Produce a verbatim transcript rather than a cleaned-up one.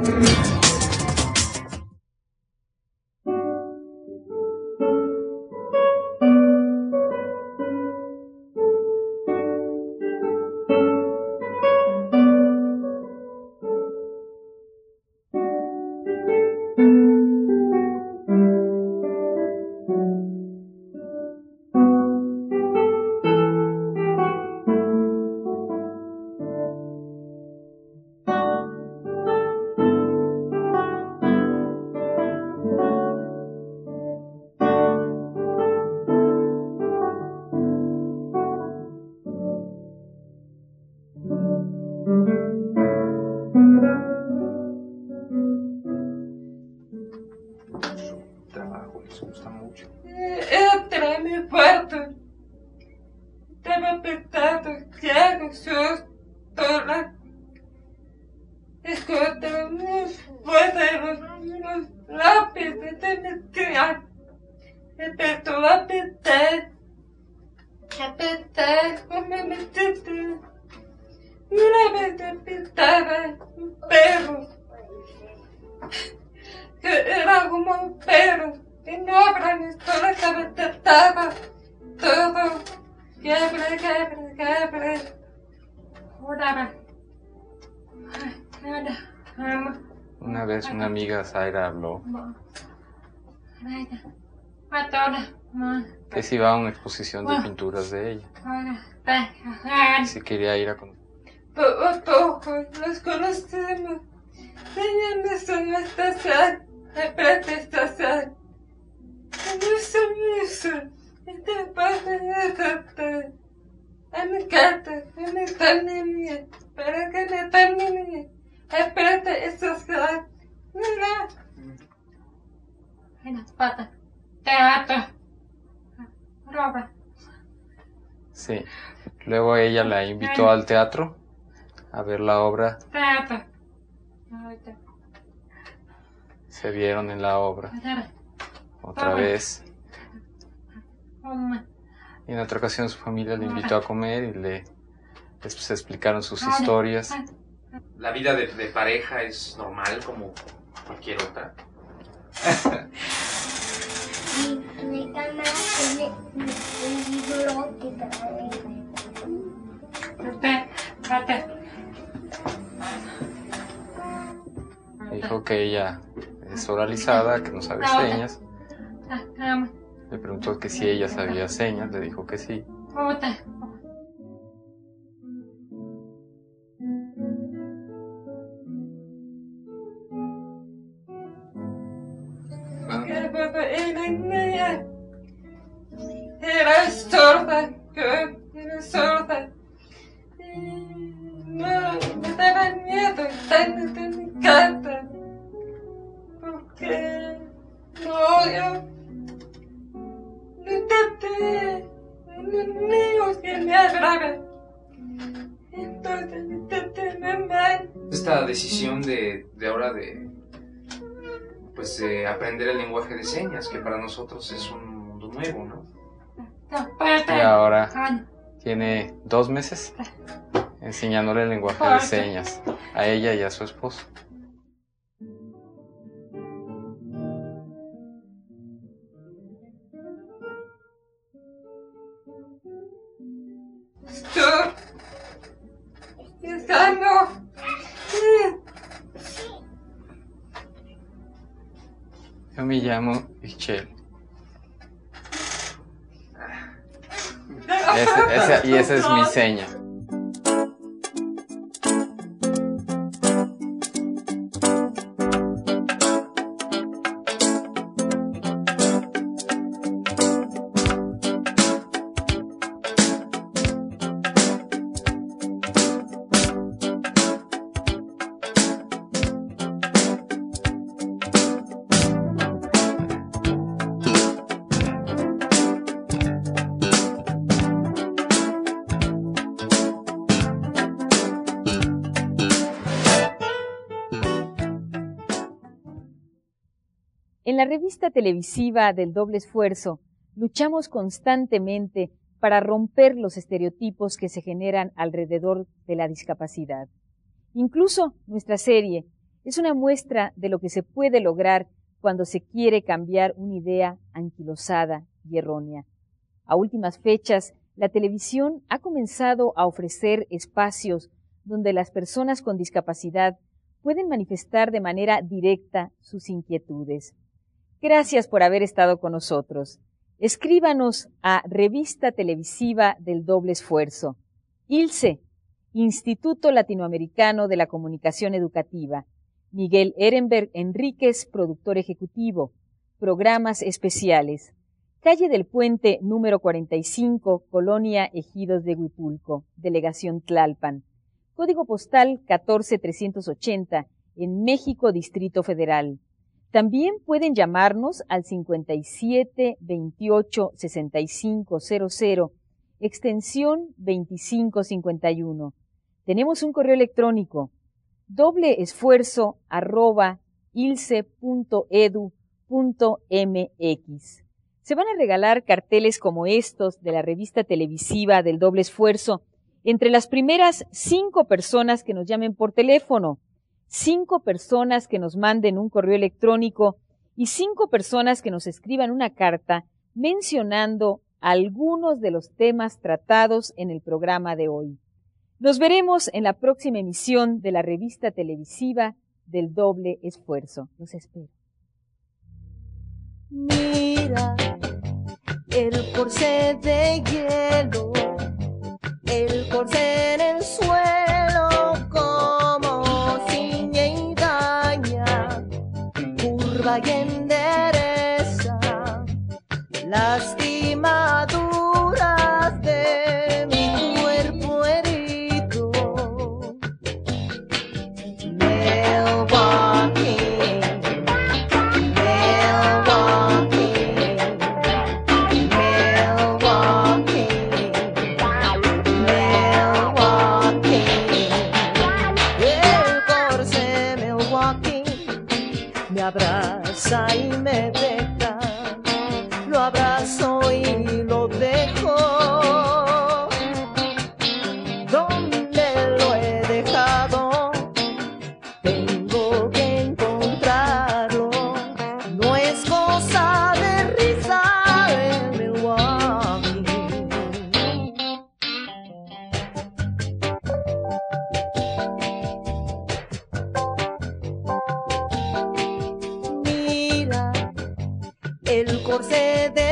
Trabajo, les gusta mucho. Entra en mi cuarto. Estaba pensando que hago yo sola. Escucho mis modelos, los lápices de mi tía. Empezó a pintar, a pintar como me siento. Y una vez pintaba un perro. Que era como un perro, que no hablan y solo se me trataba todo, quiebre, quiebre, quiebre. Ahora, ahora, Una vez una amiga, Zaira, habló que se iba a una exposición de pinturas de ella y se quería ir a conocer. Poco a poco nos conocemos, teníamos una estación. La protestación. Mucho, mucho. Esta parte de esta. A mi casa, a mi familia. Para que mi familia aprenda estación. Mira. En las patas. Teatro. Roba. Sí. Luego ella la invitó al teatro a ver la obra. Teatro. Se vieron en la obra otra vez y en otra ocasión su familia le invitó a comer y le les explicaron sus historias. La vida de, de pareja es normal como cualquier otra. Mi cámara tiene un libro que trae. Dijo que ella es oralizada, que no sabe señas. Le preguntó que si ella sabía señas, le dijo que sí. Era sorda, era sorda. No, me daba miedo estar en mi casa. Porque no, yo no traté enemigos que me hablaban. Entonces me traté muy mal. Esta decisión de, de ahora de pues de aprender el lenguaje de señas, que para nosotros es un mundo nuevo, ¿no? Y ahora tiene dos meses enseñándole el lenguaje de señas a ella y a su esposo. Estoy pensando. Yo me llamo Michelle. Ese, ese, y esa es mi seña. En la revista televisiva del Doble Esfuerzo, luchamos constantemente para romper los estereotipos que se generan alrededor de la discapacidad. Incluso nuestra serie Es una muestra de lo que se puede lograr cuando se quiere cambiar una idea anquilosada y errónea. A últimas fechas, la televisión ha comenzado a ofrecer espacios donde las personas con discapacidad pueden manifestar de manera directa sus inquietudes. Gracias por haber estado con nosotros. Escríbanos a Revista Televisiva del Doble Esfuerzo, I L C E, Instituto Latinoamericano de la Comunicación Educativa, Miguel Ehrenberg Enríquez, productor ejecutivo, programas especiales, calle del Puente número cuarenta y cinco, Colonia Ejidos de Huipulco, Delegación Tlalpan, código postal catorce trescientos ochenta, en México, Distrito Federal. También pueden llamarnos al cincuenta y siete veintiocho sesenta y cinco cero cero, extensión veinticinco cincuenta y uno. Tenemos un correo electrónico, doble esfuerzo arroba ilce punto edu punto mx. Se van a regalar carteles como estos de la revista televisiva del Doble Esfuerzo entre las primeras cinco personas que nos llamen por teléfono, cinco personas que nos manden un correo electrónico y cinco personas que nos escriban una carta mencionando algunos de los temas tratados en el programa de hoy. Nos veremos en la próxima emisión de la revista televisiva del Doble Esfuerzo. Los espero. Mira el corsé de hielo, el corsé en el suelo, como ciñe y daña, curva y endereza lastimaduras de mi cuerpo herido. Milwaukee, Milwaukee, Milwaukee, Milwaukee. El corsé Milwaukee me abraza y me deja, lo abrazo y lo dejo. Donde lo he dejado, tengo que encontrarlo. No es cosa de risa en Milwaukee. Mira el corsé de